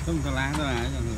Không có lá cho người.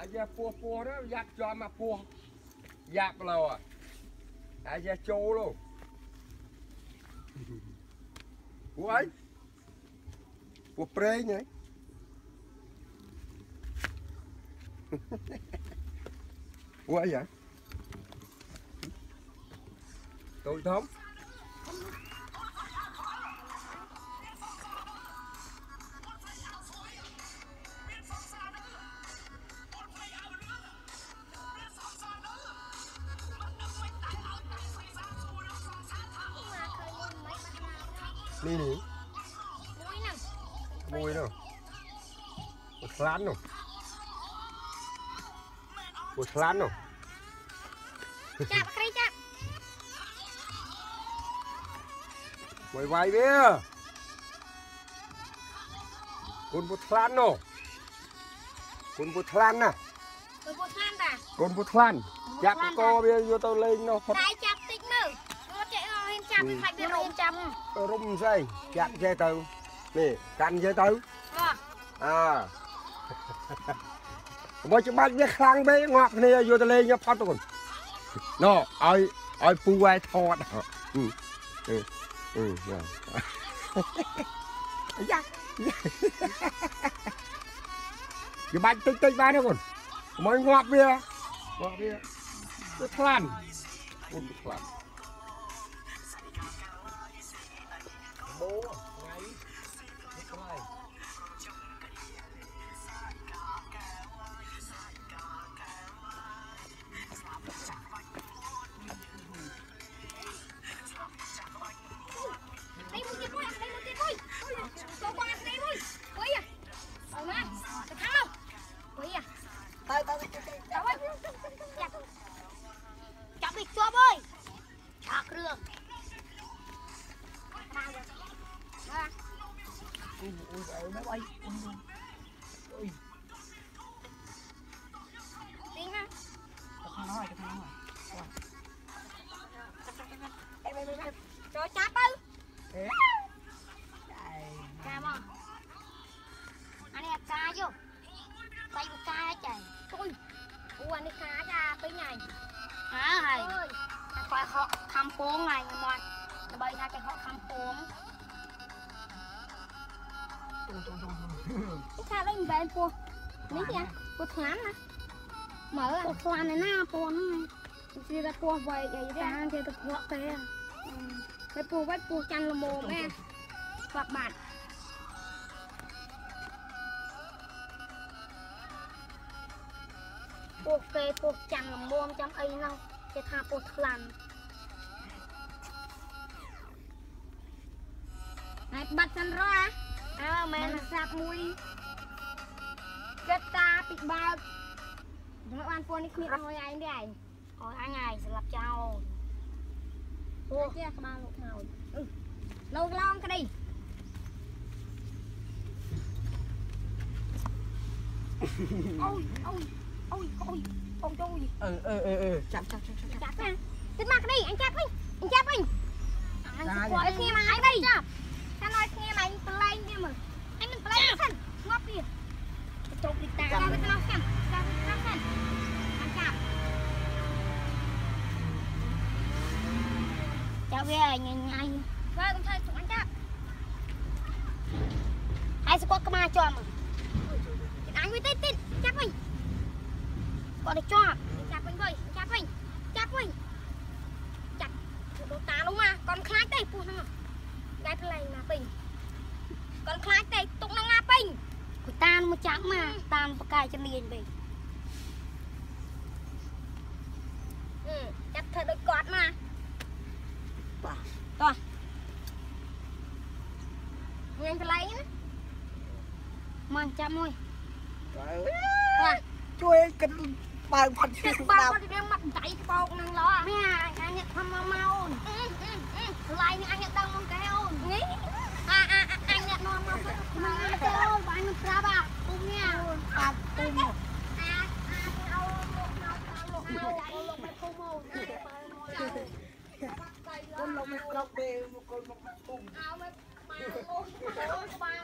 giờ pua đó giặt cho mà pua giặt lâu à giờ trâu luôn pua ấy pua pre nhỉ pua ấy vậy tôi thống đi nè mùi nào một lán nào một lán nào chạm cái chạm mày vai bia con một lán nào con một lán nè con một lán chạm co bia vô tao lên nó tay chạm tích nữa em chạm phải biết em chạm rung dây chạm dây tao nè cắn dây tao à mới cho bạn biết khang bé ngọt này vô tao lên nhá phát tuần nó ai pu ai thọt dạ cái bạn tích ba nữa còn mới ngọt bia cái thlan con thlan bố ngay này chọc đi chua bơi chọc rửa tiếng ha cho chắp ư cà mò anh em cá vô tay một cá chạy ui anh đi cá ra tới ngày hả thầy phải họ khăm cuốn này mọi người bây ra cái họ khăm cuốn cái sao đấy về pua mấy kìa pua thán nè mở pua thán này na pua nó chỉ là pua về vậy ra thì được ngọt thế cái pua với pua chăn là mồm em hoặc bạn pua kê pua chăn là mồm trong ấy đâu cái tha pua thán này bắt chân ra mẹ là sạp mùi kết ta bị bao các bạn pua đi khuyên hỏi anh đi ảnh hỏi anh này sẽ lập chào pua kia các bạn lúc nào lâu long cái đi ôi chặt nè tiếp mặt đi anh chặt đi anh gọi nghe mà ai đi anh nói nghe mà anh play đi mà anh mình play thân ngóp đi chụp đi ta cho cái nó xem anh chạm chào về ngay vâng con thấy anh chạm ai sẽ có cái ma cho mà anh mới tin chắc mình có được cho chặt mình vậy chặt mình chặt đồ tá đúng mà còn khai tay phụ không cái này là bình còn khai tay tung nó ngã bình của tan một trắng mà tan một cái cho liền bình chặt thật đôi cọt mà rồi nhanh phải lấy nữa mang chăm thôi chui cái bài phật bao thì đem mặt chạy bột năng lo mẹ anh nhận thăm mau lại anh nhận đang mong keo anh nhận mong keo anh ra bà cùng nha con lộc bê con lộc cùng áo mấy